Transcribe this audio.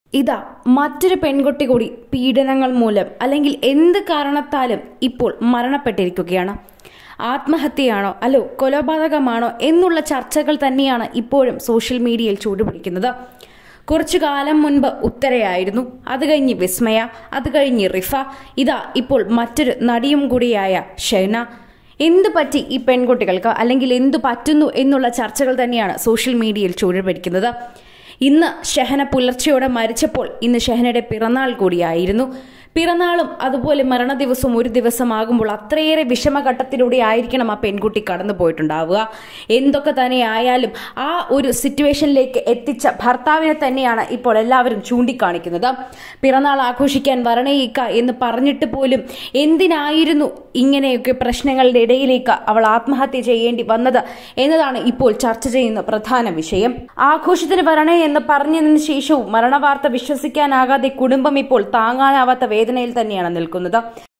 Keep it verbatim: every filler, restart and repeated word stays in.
ഇതാ മറ്റൊരു പെൺകുട്ടി കൂടി പീഡനങ്ങൾ മൂലം അല്ലെങ്കിൽ എന്ത് കാരണത്താലും ഇപ്പോൾ മരണപ്പെട്ടിരിക്കുകയാണ്. ആത്മഹത്യയാണോ അല്ലോ കൊലപാതകമാണോ എന്നുള്ള ചർച്ചകൾ തന്നെയാണ് ഇപ്പോഴും സോഷ്യൽ മീഡിയയിൽ ചൂടുപിടിക്കുന്നത്. കുറച്ചു കാലം മുൻപ് ഉത്തരയായിരുന്നു, അത് കഴിഞ്ഞ് വിസ്മയ, അത് കഴിഞ്ഞ് റിഫ, ഇതാ ഇപ്പോൾ മറ്റൊരു നടിയും കൂടിയായ ഷെഹ്ന. എന്തു പറ്റി ഈ പെൺകുട്ടികൾക്ക് അല്ലെങ്കിൽ എന്തു പറ്റുന്നു എന്നുള്ള ചർച്ചകൾ തന്നെയാണ് സോഷ്യൽ മീഡിയയിൽ ചൂടുപിടിക്കുന്നത്. ഇന്ന് ഷെഹന പുലർച്ചയോടെ മരിച്ചപ്പോൾ ഇന്ന് ഷെഹനയുടെ പിറന്നാൾ കൂടിയായിരുന്നു. പിറന്നാളും അതുപോലെ മരണ ദിവസവും ഒരു ദിവസമാകുമ്പോൾ അത്രയേറെ വിഷമഘട്ടത്തിലൂടെ ആയിരിക്കണം ആ പെൺകുട്ടി കടന്നു പോയിട്ടുണ്ടാവുക. എന്തൊക്കെ തന്നെ ആയാലും ആ ഒരു സിറ്റുവേഷനിലേക്ക് എത്തിച്ച ഭർത്താവിനെ തന്നെയാണ് ഇപ്പോൾ എല്ലാവരും ചൂണ്ടിക്കാണിക്കുന്നത്. പിറന്നാൾ ആഘോഷിക്കാൻ വരണേയിക്ക എന്ന് പറഞ്ഞിട്ട് പോലും എന്തിനായിരുന്നു ഇങ്ങനെയൊക്കെ പ്രശ്നങ്ങളുടെ ഇടയിലേക്ക് അവൾ ആത്മഹത്യ ചെയ്യേണ്ടി വന്നത് എന്നതാണ് ഇപ്പോൾ ചർച്ച ചെയ്യുന്ന പ്രധാന വിഷയം. ആഘോഷത്തിന് വരണേ എന്ന് പറഞ്ഞതിന് ശേഷവും മരണവാർത്ത വിശ്വസിക്കാനാകാതെ കുടുംബം ഇപ്പോൾ താങ്ങാനാവാത്ത വേദനയിൽ തന്നെയാണ് നിൽക്കുന്നത്.